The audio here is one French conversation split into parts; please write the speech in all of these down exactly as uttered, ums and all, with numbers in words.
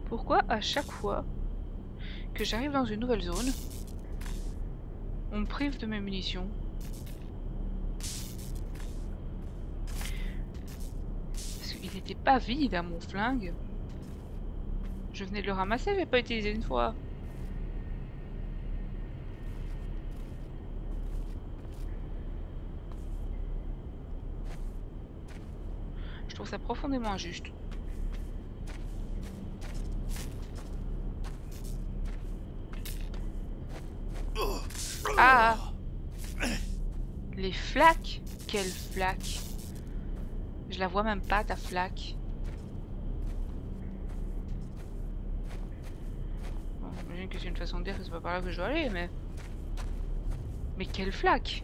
Pourquoi à chaque fois que j'arrive dans une nouvelle zone, on me prive de mes munitions? Parce qu'il n'était pas vide à mon flingue. Je venais de le ramasser, je l'ai pas utilisé une fois. Je trouve ça profondément injuste. Ah! Les flaques? Quelle flaque? Je la vois même pas, ta flaque. Bon, j'imagine que c'est une façon de dire que c'est pas par là que je dois aller, mais... Mais quelle flaque?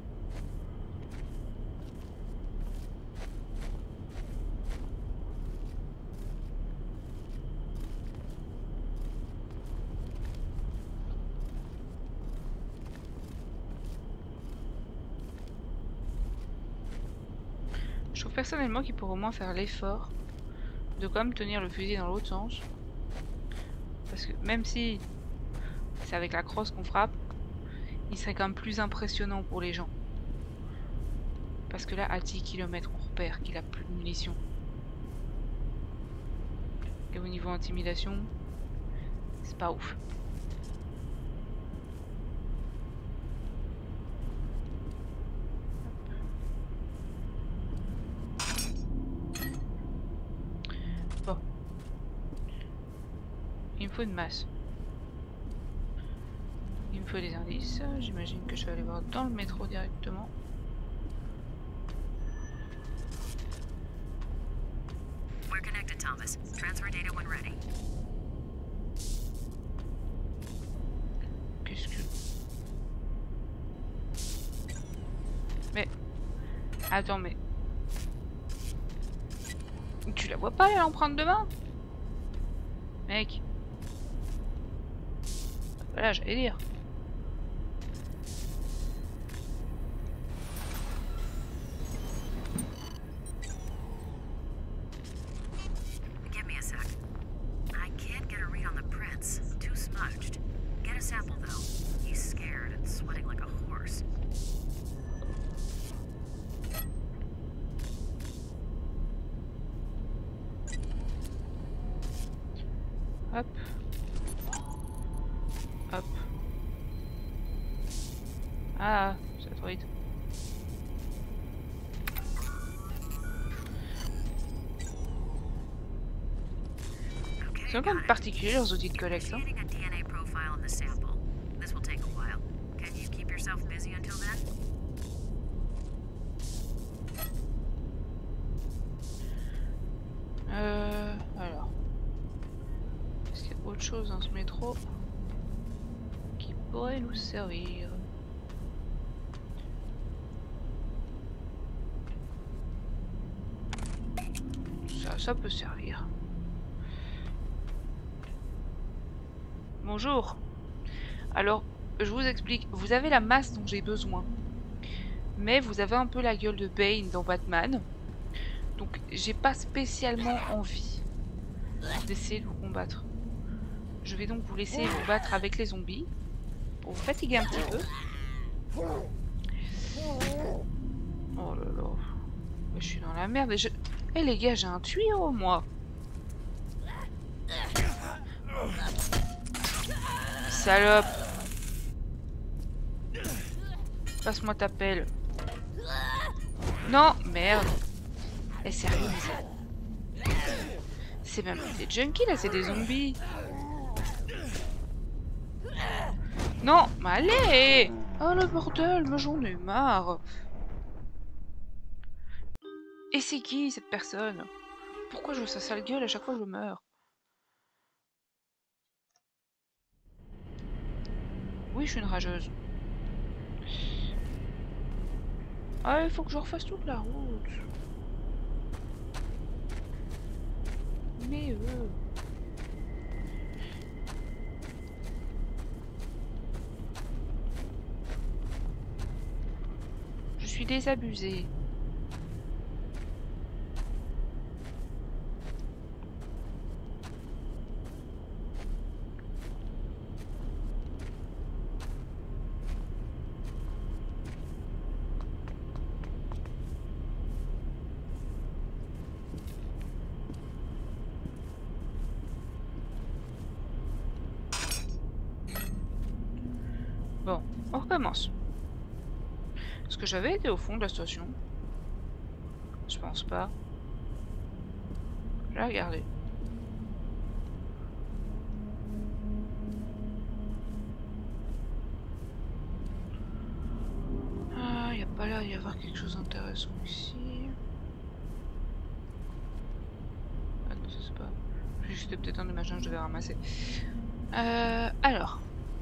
Je trouve personnellement qu'il pourrait au moins faire l'effort de quand même tenir le fusil dans l'autre sens. Parce que même si c'est avec la crosse qu'on frappe, il serait quand même plus impressionnant pour les gens. Parce que là, à dix kilomètres, on repère qu'il a plus de munitions. Et au niveau intimidation, c'est pas ouf. Bon. Il me faut une masse. Il me faut des indices. J'imagine que je vais aller voir dans le métro directement. We're connected, Thomas. Transfer data when ready. Qu'est-ce que... Mais... Attends, mais... Tu la vois pas, l'empreinte de main? Mec. Voilà, j'allais dire. Give me a sec. I can't get a read on the prints. Too smudged. Get a sample, though. He's scared and sweating like a horse. Hop. Hop. Ah, c'est trop vite. C'est quand même particulier leurs outils de collecte. Hein. Creating a D N A profile on the sample. This will take a while. Can you keep yourself busy until then? Euh... Alors... Est-ce qu'il y a autre chose dans ce métro qui pourrait nous servir? Ça, ça peut servir. Bonjour. Alors, je vous explique. Vous avez la masse dont j'ai besoin. Mais vous avez un peu la gueule de Bane dans Batman. Donc, j'ai pas spécialement envie d'essayer de vous combattre. Je vais donc vous laisser vous battre avec les zombies. Pour vous fatiguer un petit peu. Oh là là. Je suis dans la merde. Et je... Eh les gars, j'ai un tuyau, moi. Salope. Passe-moi ta pelle. Non, merde. Eh, sérieux, mais c'est... C'est même pas des junkies, là, c'est des zombies. Non, mais allez. Oh, le bordel, mais j'en ai marre. Et c'est qui, cette personne? Pourquoi je veux sa sale gueule à chaque fois que je meurs? Oui, je suis une rageuse. Ah, il faut que je refasse toute la route. Mais euh... je suis désabusée. commence. Est-ce que j'avais été au fond de la station? Je pense pas. Je vais regarder. Ah, il n'y a pas l'air d'y avoir quelque chose d'intéressant ici. Ah non, ça c'est pas... C'était peut-être un des machins que je devais ramasser. Euh, alors.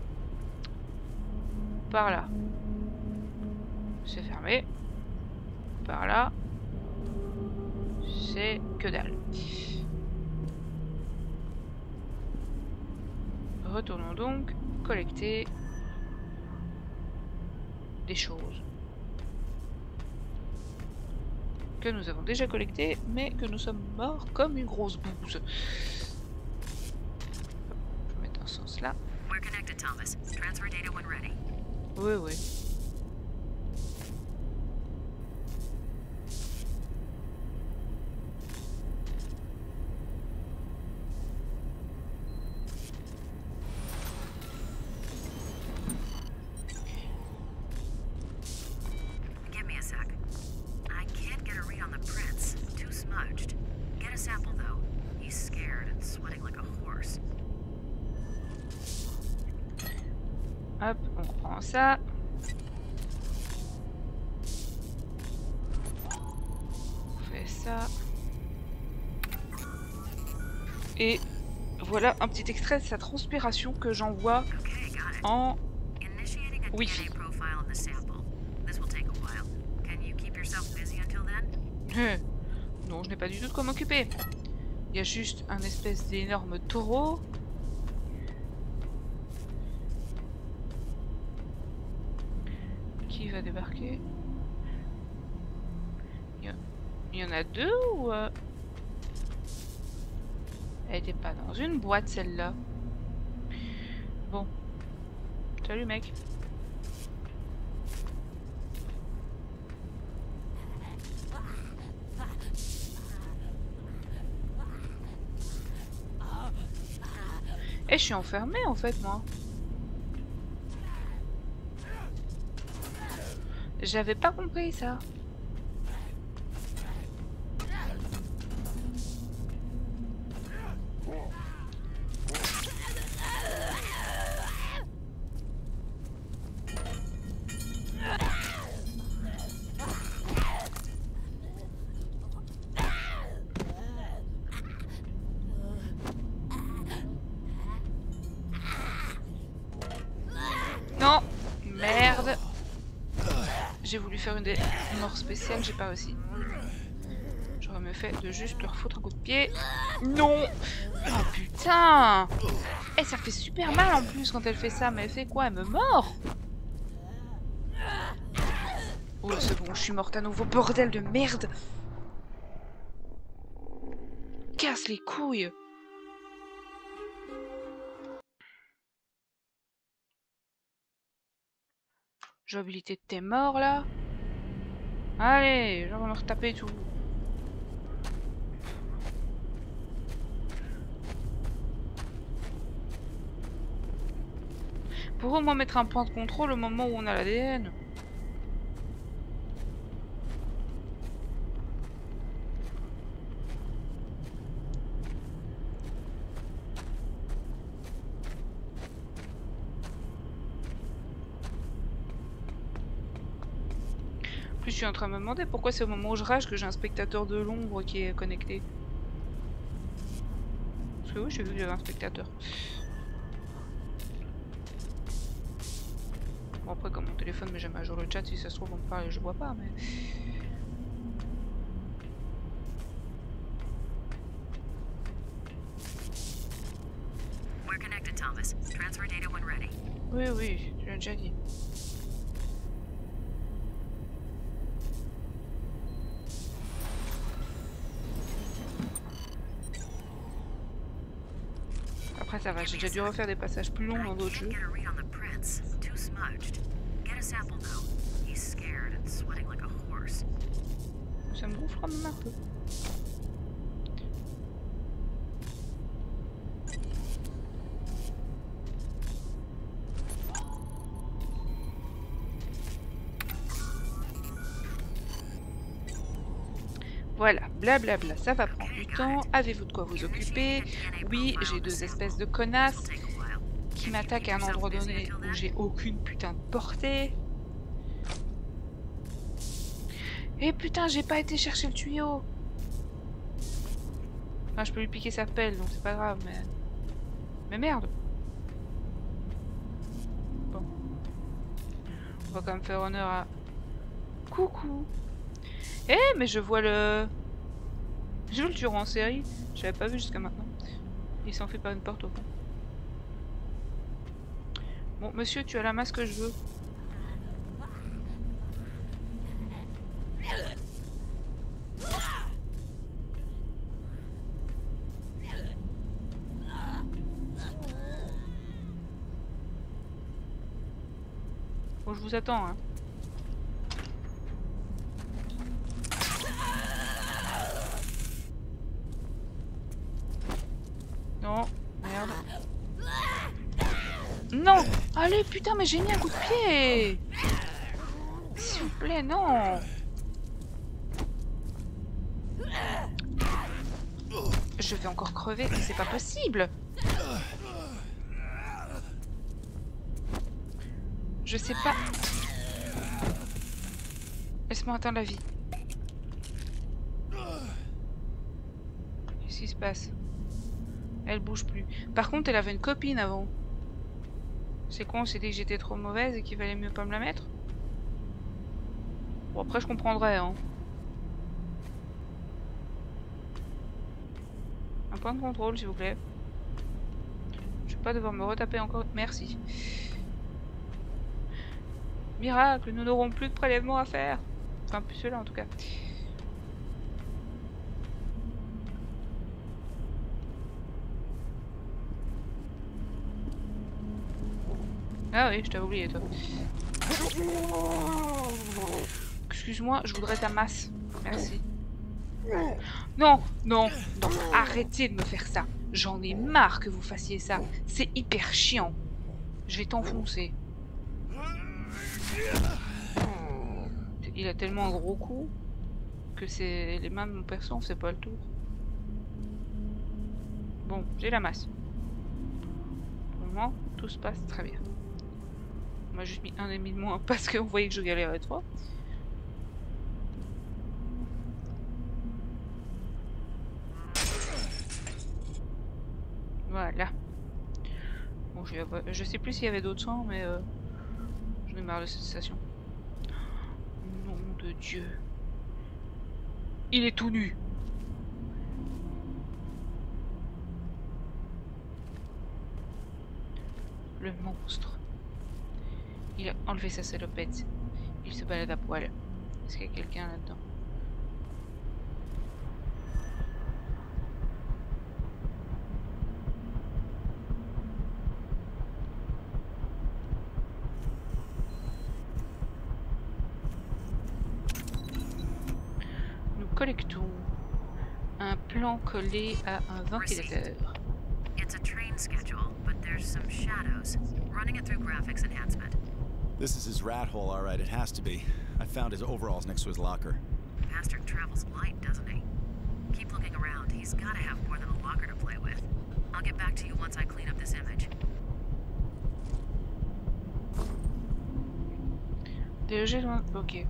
Par là. C'est fermé. Par là. C'est que dalle. Retournons donc collecter des choses que nous avons déjà collectées, mais que nous sommes morts comme une grosse bouse. Je vais mettre dans ce sens là. We're connected, Thomas. Transfer data when ready. Oui, oui. Give me a sec. I can't get a read on the prints. Too smudged. Get a sample though. He's scared and sweating like a horse. Hop, on reprend ça. On fait ça. Et voilà un petit extrait de sa transpiration que j'envoie Okay, got it. en Initiating a Wi-Fi. D N A profile on the sample. This will take a while. Can you keep yourself busy until then? Non, je n'ai pas du tout de quoi m'occuper. Il y a juste un espèce d'énorme taureau. Qui va débarquer? Il y, a... Il y en a deux ou... euh, Elle était pas dans une boîte celle-là. Bon. Salut mec. Eh, je suis enfermée en fait moi. J'avais pas compris ça. Non, merde. J'ai voulu faire une des morts spéciales, j'ai pas réussi. J'aurais mieux fait de juste leur foutre un coup de pied. Non. Oh putain. Eh, ça fait super mal en plus quand elle fait ça. Mais elle fait quoi? Elle me mord. Oh, c'est bon, je suis morte à nouveau. Bordel de merde. Casse les couilles. Jouabilité de tes morts là. Allez, je vais me retaper tout. Pour au moins mettre un point de contrôle au moment où on a l'A D N. En plus, je suis en train de me demander pourquoi c'est au moment où je rage que j'ai un spectateur de l'ombre qui est connecté. Parce que oui, j'ai vu qu'il y avait un spectateur. Bon, après, comme mon téléphone met jamais à jour le chat, si ça se trouve, on me parle et je vois pas, mais... We're connected, Thomas. Transfer data when ready. Oui, oui, je l'ai déjà dit. Après ça va, j'ai déjà dû refaire des passages plus longs dans d'autres jeux. Ça me gonfle quand même un peu. Voilà, blablabla, ça va prendre du temps. Avez-vous de quoi vous occuper? Oui, j'ai deux espèces de connasses qui m'attaquent à un endroit donné où j'ai aucune putain de portée. Et putain, j'ai pas été chercher le tuyau. Enfin, je peux lui piquer sa pelle, donc c'est pas grave, mais... Mais merde. Bon. On va quand même faire honneur à... Coucou. Eh, mais je vois le... Je le tueur en série. Je l'avais pas vu jusqu'à maintenant. Il s'en fait par une porte au fond. Bon, monsieur, tu as la masse que je veux. Bon, je vous attends, hein. Non, merde. Non! Allez, putain, mais j'ai mis un coup de pied! S'il vous plaît, non! Je vais encore crever, mais c'est pas possible! Je sais pas... Laisse-moi atteindre la vie. Qu'est-ce qui se passe? Elle bouge plus. Par contre, elle avait une copine avant. C'est con, on s'est dit que j'étais trop mauvaise et qu'il valait mieux pas me la mettre. Bon, après, je comprendrais, hein. Un point de contrôle, s'il vous plaît. Je vais pas devoir me retaper encore. Merci. Miracle, nous n'aurons plus de prélèvements à faire. Enfin, plus ceux-là, en tout cas. Ah oui, je t'avais oublié, toi. Excuse-moi, je voudrais ta masse. Merci. Non, non, non, arrêtez de me faire ça. J'en ai marre que vous fassiez ça. C'est hyper chiant. Je vais t'enfoncer. Il a tellement un gros coup que c'est les mains de mon perso, on fait pas le tour. Bon, j'ai la masse. Pour le moment, tout se passe très bien. On m'a juste mis un ennemi de moins parce qu'on voyait que je galérais trop. Voilà. Bon, je, je sais plus s'il y avait d'autres soins, mais euh, j'en ai marre de cette station. Nom de Dieu. Il est tout nu. Le monstre. Il a enlevé sa salopette. Il se balade à poil. Est-ce qu'il y a quelqu'un là-dedans? Nous collectons un plan collé à un ventilateur. It's a train schedule, but there's some shadows. Running it through graphics enhancement. This is his rat hole, all right. It has to be. I found his overalls next to his locker. Bastard travels light, doesn't he? Keep looking around. He's gotta have more than a locker to play with. I'll get back to you once I clean up this image. D E G loin. Ok.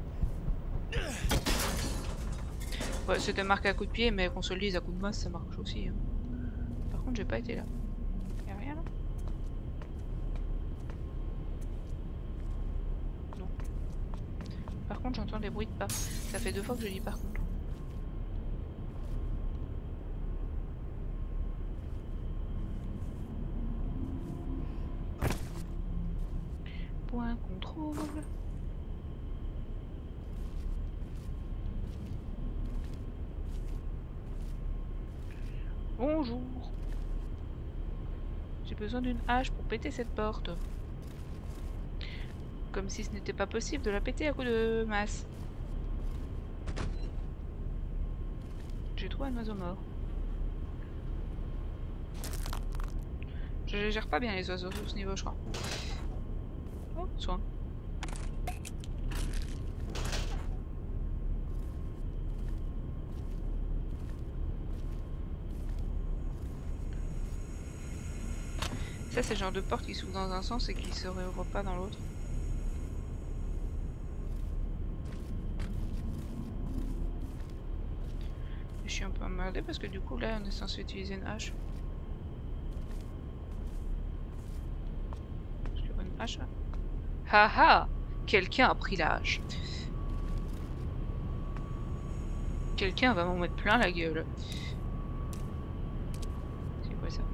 Ouais, c'était marqué à coup de pied, mais qu'on se le dise à coup de masse, ça marche aussi. Hein. Par contre, j'ai pas été là. Y'a rien là? Non. Par contre, j'entends des bruits de pas. Ça fait deux fois que je dis par contre. Point contrôle. Bonjour. J'ai besoin d'une hache pour péter cette porte. Comme si ce n'était pas possible de la péter à coup de masse. J'ai trouvé un oiseau mort. Je gère pas bien les oiseaux sur ce niveau, je crois. Oh, soin. Ça, c'est le genre de porte qui s'ouvre dans un sens et qui se réouvre pas dans l'autre. Je suis un peu emmerdée parce que du coup, là, on est censé utiliser une hache. Est-ce qu'il y a une hache là? Haha! Quelqu'un a pris la hache. Quelqu'un va m'en mettre plein la gueule. C'est quoi ça?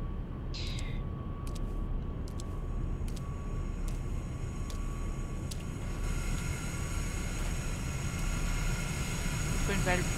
Il faut une valve.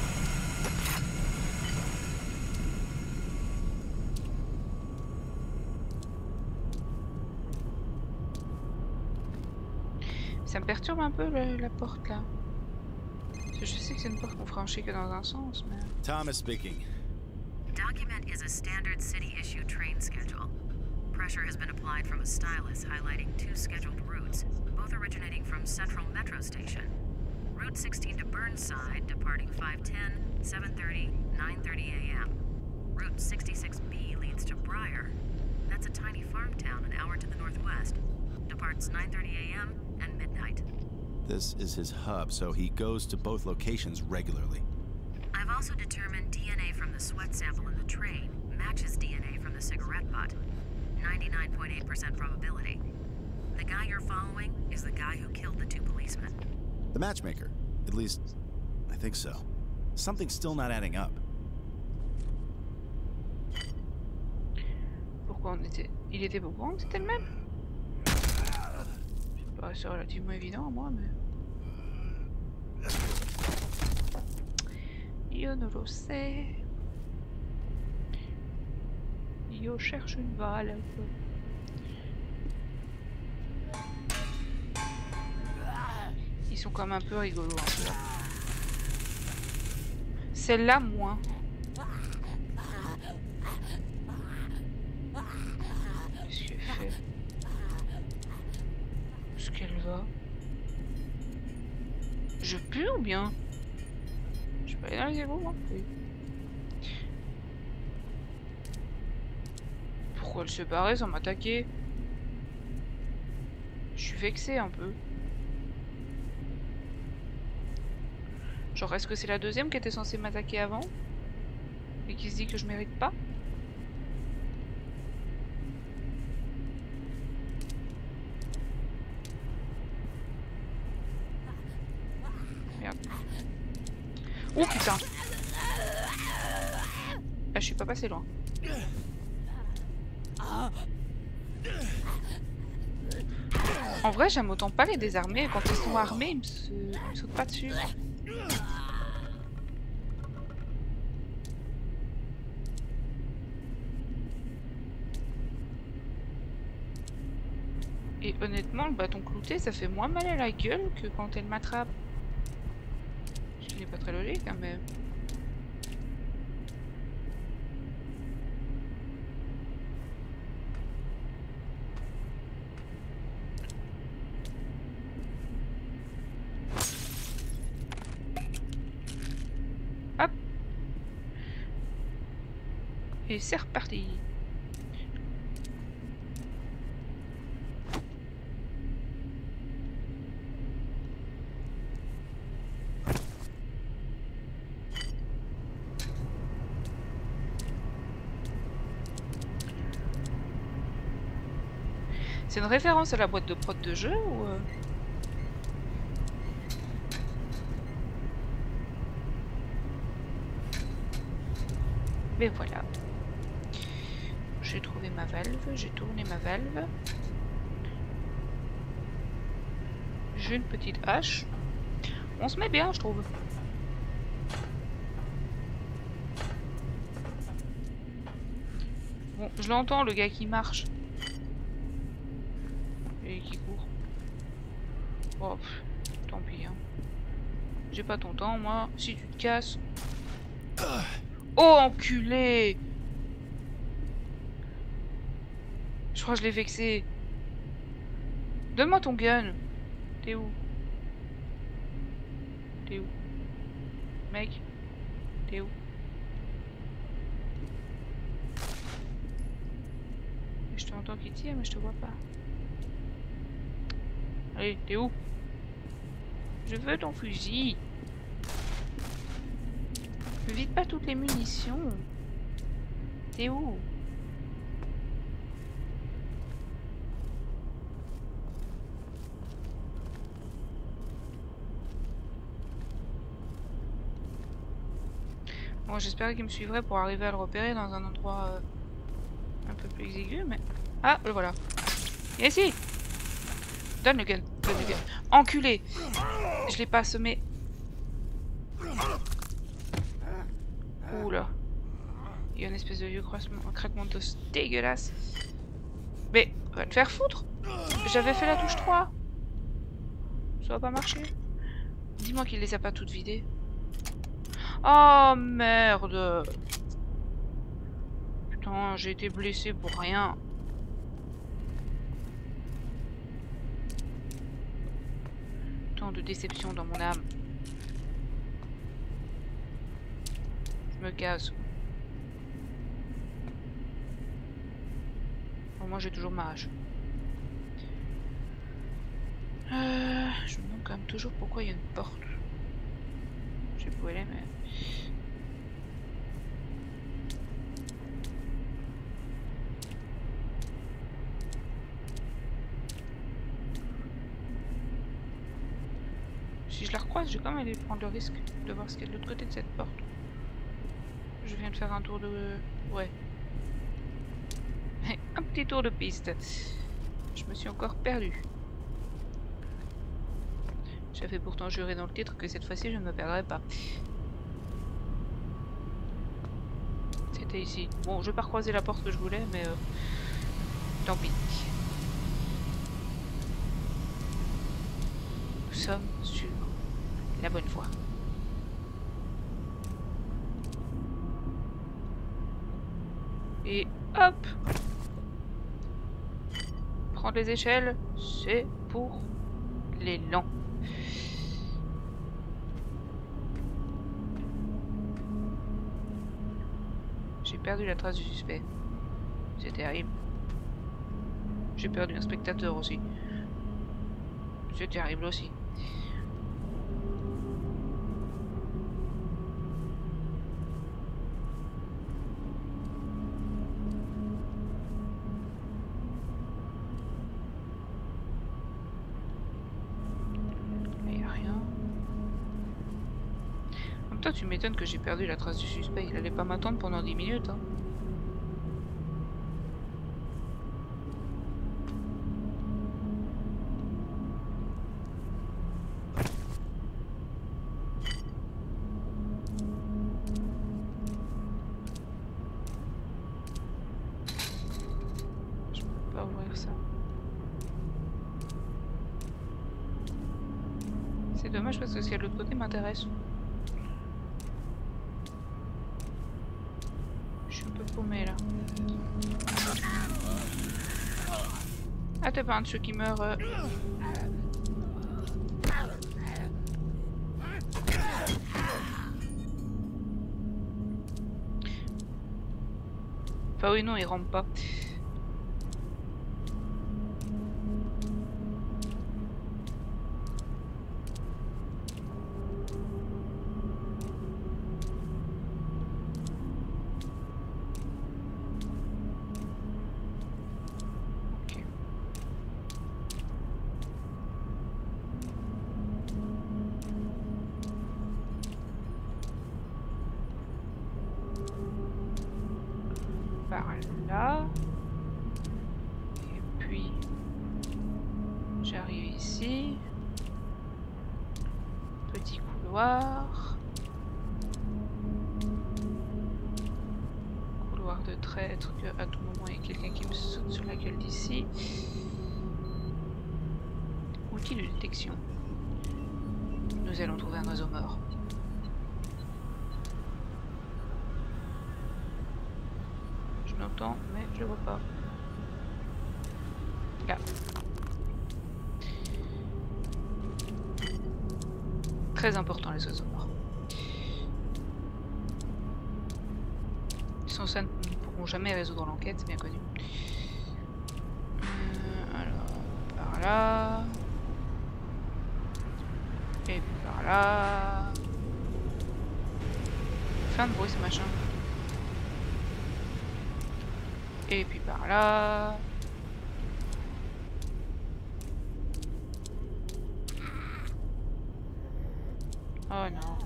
Ça me perturbe un peu le, la porte là. Je sais que c'est une porte qu'on franchit que dans un sens, mais... Thomas speaking. Document is a standard city-issue train schedule. Pressure has been applied from a stylus highlighting two scheduled routes, both originating from Central Metro Station. Route sixteen to Burnside, departing five ten, seven thirty, nine thirty a m Route sixty-six B leads to Briar. That's a tiny farm town an hour to the northwest. Departs nine thirty a m and midnight. This is his hub, so he goes to both locations regularly. I've also determined D N A from the sweat sample in the train matches D N A from the cigarette butt. ninety-nine point eight percent probability. The guy you're following is the guy who killed the two policemen. The matchmaker. At least, I think so. Something's still not adding up. Pourquoi on était... Il était au courant que c'était le même? C'est pas c'est relativement évident à moi, mais... Yo ne le sais. Yo cherche une valve. Ils sont quand même un peu rigolos. Hein, celle-là, moins. Qu'est-ce qu'elle fait? Est-ce qu'elle va? Je pue ou bien? Je peux aller dans les égouts, moi? Oui. Pourquoi elle se barrait sans m'attaquer? Je suis vexée un peu. Genre, est-ce que c'est la deuxième qui était censée m'attaquer avant? Et qui se dit que je mérite pas? Merde. Oh putain! Ah, je suis pas passé loin. En vrai, j'aime autant pas les désarmer. Quand ils sont armés, ils me, se... ils me sautent pas dessus. Et honnêtement, le bâton clouté, ça fait moins mal à la gueule que quand elle m'attrape. Ce qui n'est pas très logique, hein, mais... Hop. Et c'est reparti. C'est une référence à la boîte de prod de jeu ou... Euh... Mais voilà. J'ai trouvé ma valve, j'ai tourné ma valve. J'ai une petite hache. On se met bien, je trouve. Bon, je l'entends, le gars qui marche. Et qui court. Oh, pff, tant pis. Hein. J'ai pas ton temps, moi. Si tu te casses... Oh, enculé! Je crois que je l'ai vexé. Donne-moi ton gun. T'es où? T'es où? Mec? T'es où? Je Je t'entends qui tire, mais je te vois pas. Allez, t'es où? Je veux ton fusil. Ne vide pas toutes les munitions. T'es où? Bon, j'espérais qu'il me suivrait pour arriver à le repérer dans un endroit euh, un peu plus exigu, mais... Ah, le voilà. Viens ici. Donne le gun. Donne le gun. Enculé. Je l'ai pas semé. Oula. Il y a une espèce de vieux croissement, un craquement d'os dégueulasse. Mais, va te faire foutre. J'avais fait la touche trois. Ça va pas marcher. Dis-moi qu'il les a pas toutes vidées. Oh merde. Putain, j'ai été blessé pour rien. Tant de déception dans mon âme. Je me casse. Au moins j'ai toujours ma hache. Euh, je me demande quand même toujours pourquoi il y a une porte. Je sais pas où elle est, mais... Si je la recroise, je vais quand même aller prendre le risque de voir ce qu'il y a de l'autre côté de cette porte. Je viens de faire un tour de... Ouais. Un petit tour de piste. Je me suis encore perdu. J'avais pourtant juré dans le titre que cette fois-ci je ne me perdrais pas. C'était ici. Bon, je vais pas recroiser la porte que je voulais, mais... Euh, tant pis. Nous sommes sur la bonne voie. Et hop! Prendre les échelles, c'est pour les lents. J'ai perdu la trace du suspect. C'est terrible. J'ai perdu un spectateur aussi. C'est terrible aussi. Tu m'étonnes que j'ai perdu la trace du suspect. Il allait pas m'attendre pendant dix minutes. Hein. Je peux pas ouvrir ça. C'est dommage parce que ce qu'il y a de l'autre côté m'intéresse. Paumé là. Ah, t'es pas un de ceux qui meurent. Euh... Enfin oui, non, il rampe pas. Là. Et puis j'arrive ici. Petit couloir. Couloir de traître que à tout moment il y a quelqu'un qui me saute sur la gueule d'ici. Outil de détection. Nous allons trouver un oiseau mort. Mais je le vois pas. Là. Très important les oiseaux morts. Sans ça, nous ne pourrons jamais résoudre l'enquête, c'est bien connu. par là. Et puis par là. Plein de bruit ce machin. Et puis par là. Oh non.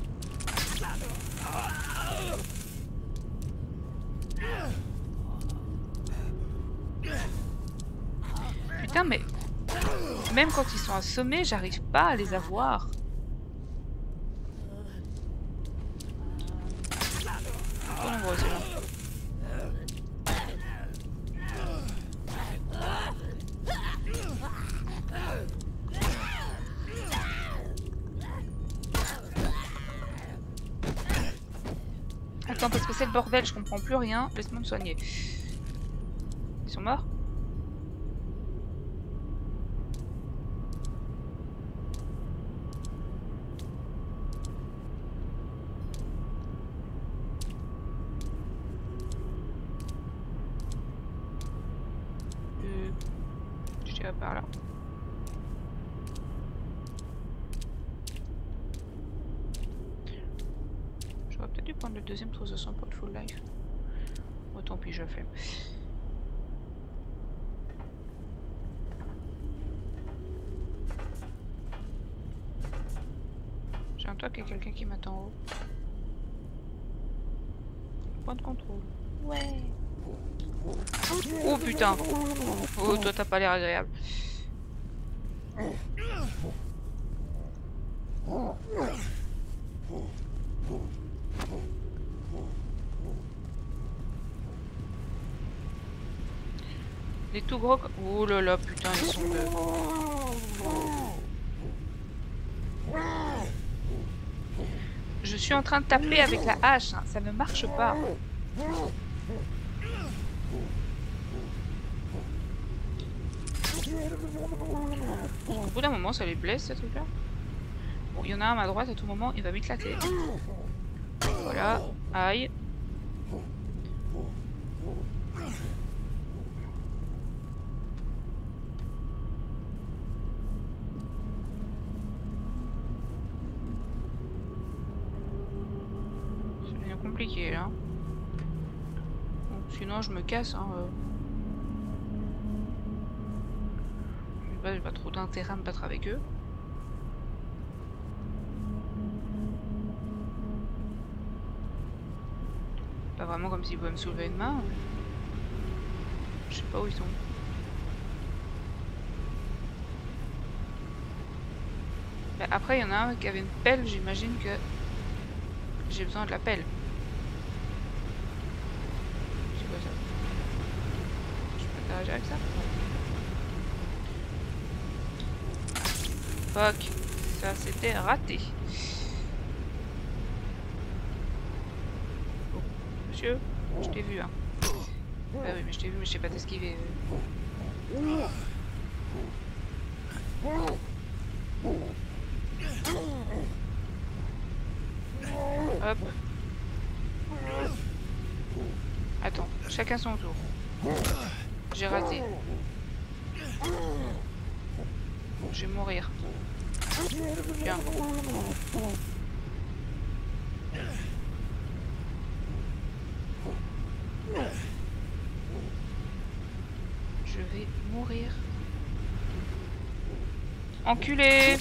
Putain mais même quand ils sont assommés, j'arrive pas à les avoir. Trop nombreux ceux-là. Attends, parce que c'est le bordel, je comprends plus rien. Laisse-moi me soigner. Ils sont morts? Euh, je dirais par là. J'aurais peut-être dû prendre le deuxième trousse de sang pour le full life. Oh, tant pis, je le fais. J'ai un toit qu'il y a quelqu'un qui m'attend en haut. Point de contrôle. Ouais. Oh putain. Oh, toi t'as pas l'air agréable. Les tout gros... Oh là là, putain, ils sont deux. Je suis en train de taper avec la hache, hein. Ça ne marche pas. Au bout d'un moment, ça les blesse, ce truc-là. Bon, il y en a un à ma droite, à tout moment, il va m'éclater. Voilà, aïe. C'est bien compliqué, là. Bon, sinon, je me casse, hein. Euh... J'ai pas trop d'intérêt à me battre avec eux. Pas vraiment comme s'ils pouvaient me soulever une main. Je sais pas où ils sont. Bah, après, il y en a un qui avait une pelle. J'imagine que j'ai besoin de la pelle. C'est quoi ça? Je peux interagir avec ça? Fuck, ça c'était raté. Oh, monsieur, je t'ai vu hein. Ah oui mais je t'ai vu mais je sais pas t'esquiver. Hop. Attends, chacun son tour. J'ai raté. Je vais mourir. Tiens. Je vais mourir. Enculé!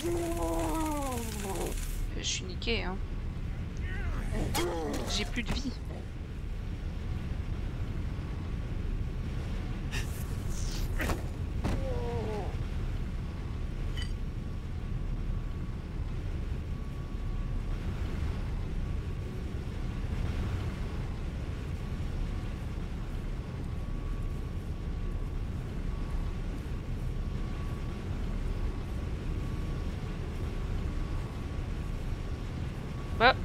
Je suis niqué, hein. J'ai plus de vie. Bah.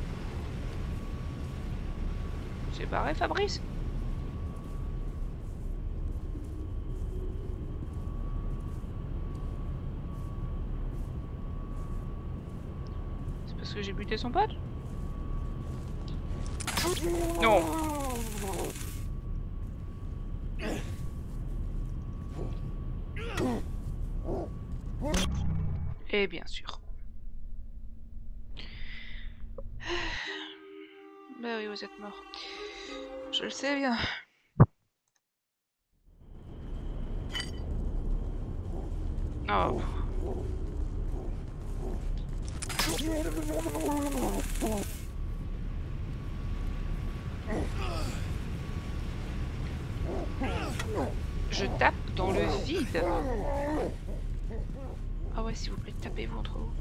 C'est barré, Fabrice? C'est parce que j'ai buté son pote? Non. Et bien sûr. Bah oui, vous êtes mort. Je le sais bien. Oh. Je tape dans le vide. Ah ouais, s'il vous plaît, tapez-vous entre vous.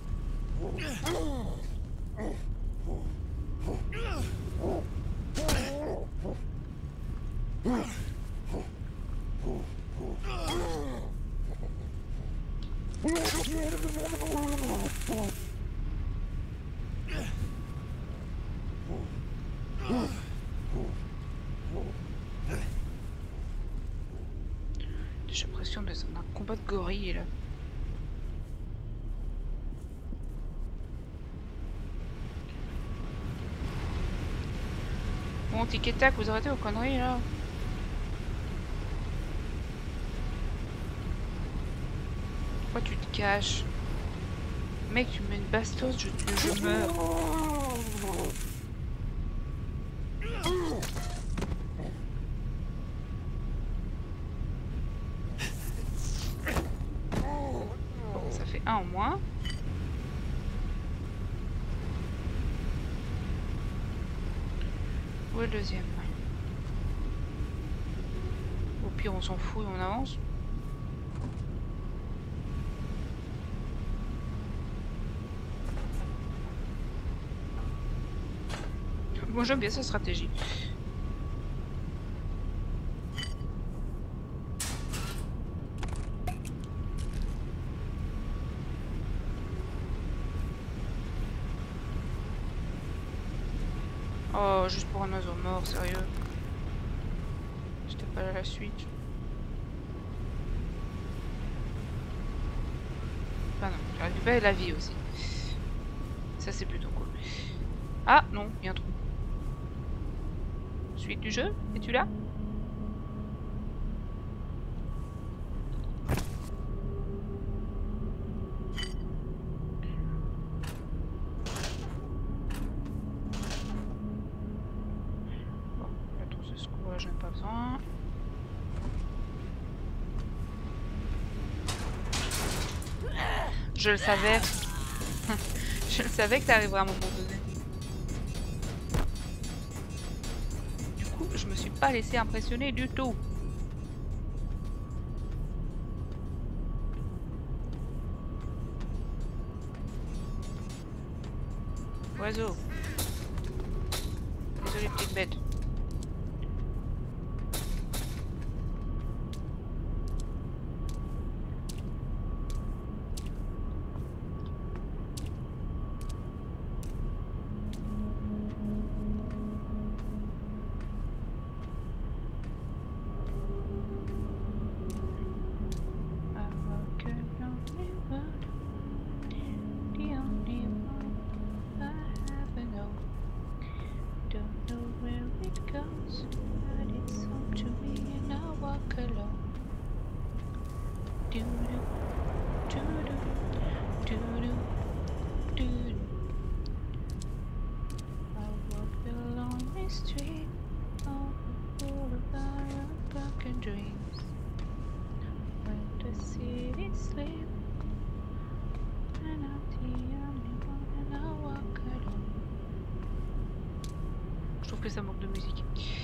J'ai l'impression d'être dans un combat de gorille là. Bon, tic et tac, vous arrêtez vos conneries là. Pourquoi tu te caches? Mec, tu me mets une bastos, je, je meurs. Bon, ça fait un en moins. Où est le deuxième? Au pire, on s'en fout et on avance. Moi j'aime bien cette stratégie. Oh, juste pour un oiseau mort, sérieux. J'étais pas là la suite. Ah non, j'ai récupéré la vie aussi. Ça c'est plutôt cool. Ah non, il y a un trou. Suite du jeu, es-tu là? Bon, la trousse de secours là, j'en ai pas besoin. Je le savais. Je le savais que t'arriverais à un moment donné. Du coup, je me suis pas laissé impressionner du tout. Oiseau. Désolé, petite bête. Je trouve que ça manque de musique.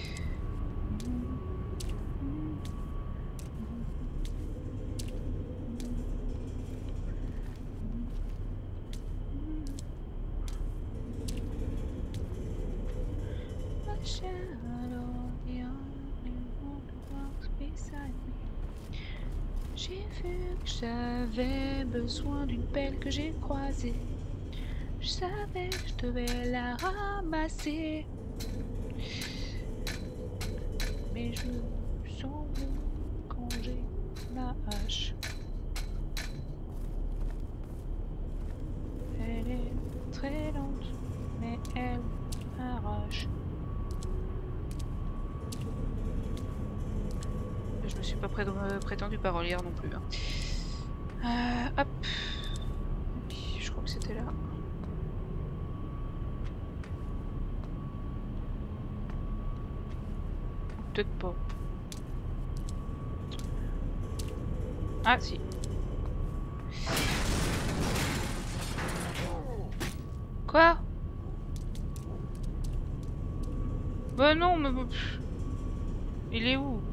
J'ai vu que j'avais besoin d'une pelle que j'ai croisée. Je savais que je devais la ramasser. Mais je me sens mieux quand j'ai ma hache. Elle est très lente, mais elle arrache. Je me suis pas pré prétendu parolière non plus. Hein. Euh, hop. Peut-être pas. Ah si. Quoi? Bah non, mais... Pff. Il est où?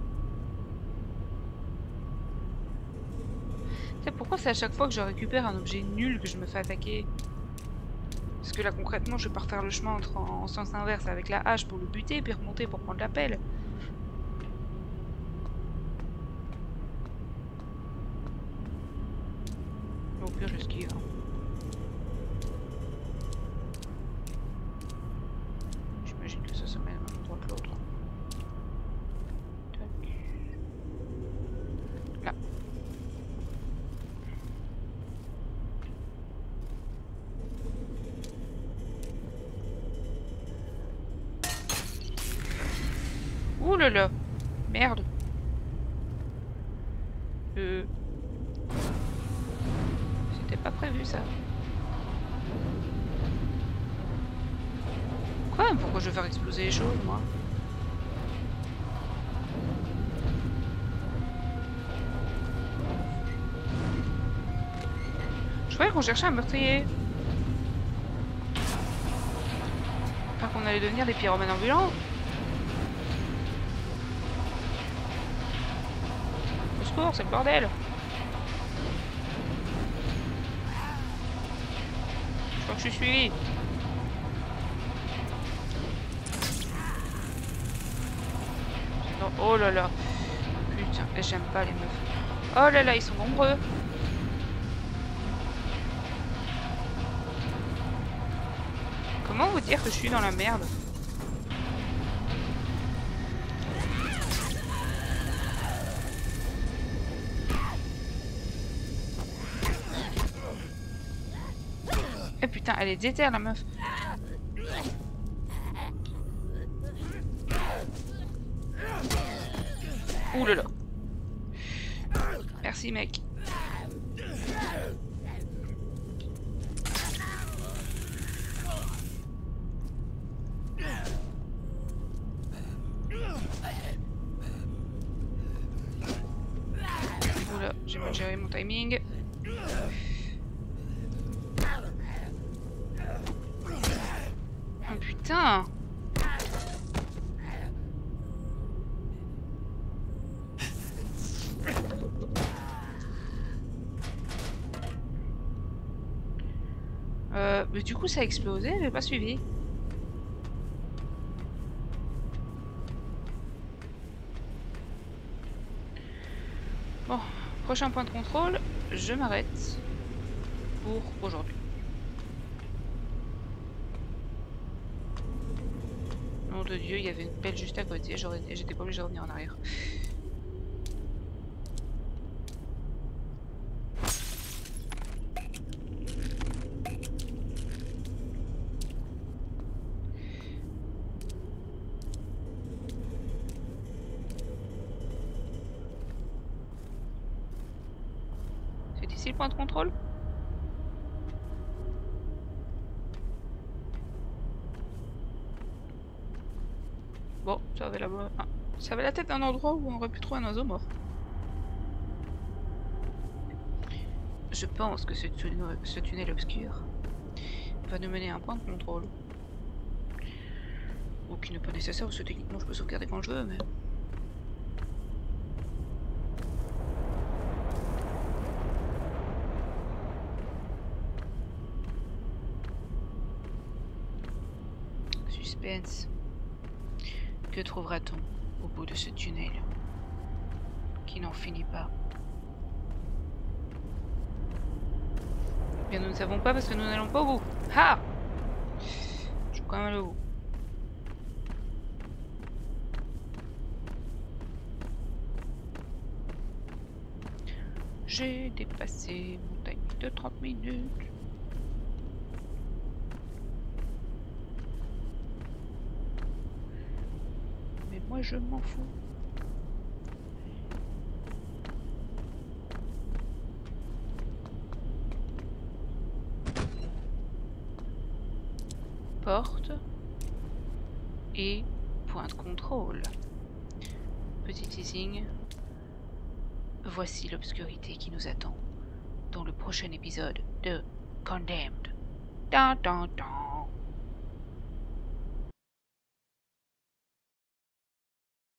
Tu sais pourquoi c'est à chaque fois que je récupère un objet nul que je me fais attaquer? Parce que là concrètement je vais pas refaire le chemin entre en, en sens inverse avec la hache pour le buter puis remonter pour prendre la pelle. Au pire j'esquive. Hein. J'imagine que ça se met à un endroit que l'autre. Là. Ouh là là. Merde. Euh... C'était pas prévu ça. Quoi? Pourquoi je veux faire exploser les choses moi? Je croyais qu'on cherchait un meurtrier. Enfin qu'on allait devenir des pyromanes ambulants. Au secours, c'est le bordel. Je crois que je suis suivi. Non. Oh là là. Putain, j'aime pas les meufs. Oh là là, ils sont nombreux. Comment vous dire que je suis dans la merde? Eh putain, elle est déterre la meuf. Ouh là là. Merci mec. Oula, j'ai mal géré mon timing. Oh putain. Euh, mais du coup ça a explosé, j'ai pas suivi. Bon, prochain point de contrôle, je m'arrête pour aujourd'hui. Nom de Dieu, il y avait une pelle juste à côté, j'étais pas obligée de revenir en arrière. C'est ici le point de contrôle? Bon, ça avait la, ah, ça avait la tête d'un endroit où on aurait pu trouver un oiseau mort. Je pense que ce tunnel, ce tunnel obscur va nous mener à un point de contrôle. Ou qui n'est pas nécessaire, parce que techniquement je peux sauvegarder quand je veux, mais... Suspense. Que trouvera-t-on au bout de ce tunnel qui n'en finit pas? Bien, nous ne savons pas parce que nous n'allons pas au bout. Ah! Je suis quand même allé au bout. J'ai dépassé mon timing de trente minutes. Mais moi je m'en fous. Porte et point de contrôle. petit teasing. Voici l'obscurité qui nous attend dans le prochain épisode de Condemned. Dun, dun, dun.